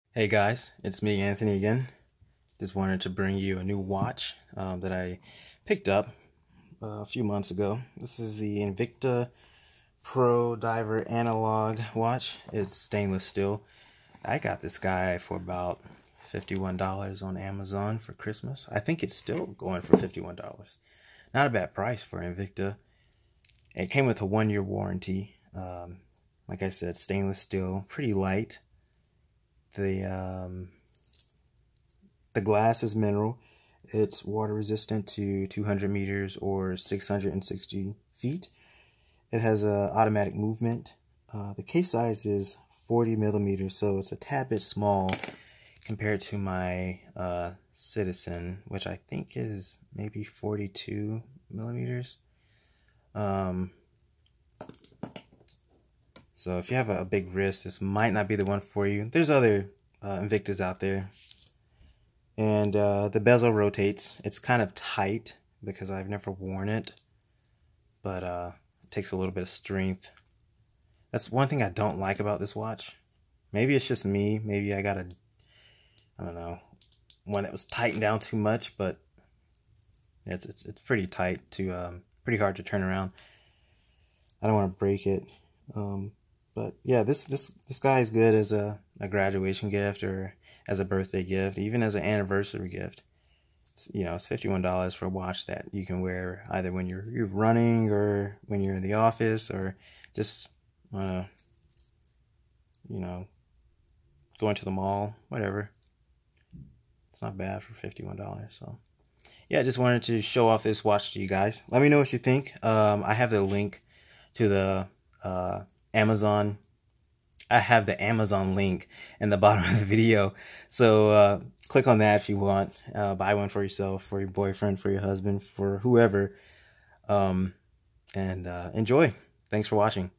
Hey guys, it's me, Anthony, again. Just wanted to bring you a new watch that I picked up a few months ago. This is the Invicta Pro Diver Analog watch. It's stainless steel. I got this guy for about $51 on Amazon for Christmas. I think it's still going for $51. Not a bad price for Invicta. It came with a 1-year warranty. Like I said, stainless steel, pretty light. The glass is mineral. It's water resistant to 200 meters or 660 feet. It has a automatic movement. The case size is 40 millimeters, so it's a tad bit small compared to my Citizen, which I think is maybe 42 millimeters. So if you have a big wrist, this might not be the one for you. There's other Invictas out there. And the bezel rotates. It's kind of tight because I've never worn it. But it takes a little bit of strength. That's one thing I don't like about this watch. Maybe it's just me. Maybe I got I don't know, one that was tightened down too much. But it's pretty tight pretty hard to turn around. I don't want to break it. But yeah, this guy is good as a graduation gift or as a birthday gift, even as an anniversary gift. It's $51 for a watch that you can wear either when you're running or when you're in the office or just going to the mall, whatever. It's not bad for $51. So yeah, I just wanted to show off this watch to you guys. Let me know what you think. I have the link to the Amazon. I have the Amazon link in the bottom of the video, so click on that if you want. Buy one for yourself, for your boyfriend, for your husband, for whoever, and enjoy. Thanks for watching.